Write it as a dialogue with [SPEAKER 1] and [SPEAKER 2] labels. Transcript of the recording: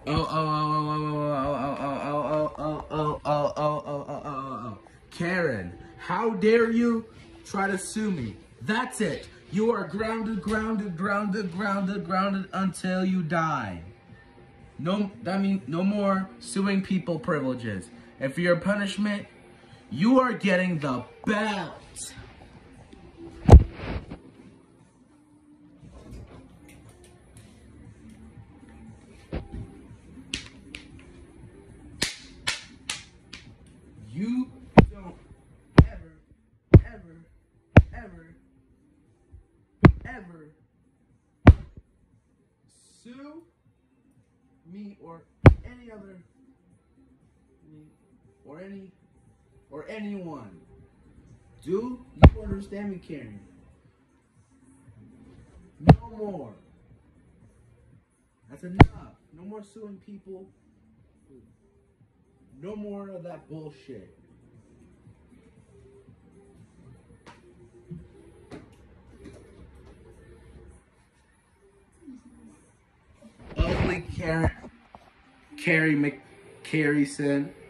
[SPEAKER 1] Oh. Karen, how dare you try to sue me? That's it. You are grounded until you die. No, that means no more suing people privileges. And for your punishment, you are getting the belt. You don't ever sue me or any other or anyone. Do you understand me, Karen? No more. That's enough. No more suing people. No more of that bullshit. Ugly Carrie McCarrison.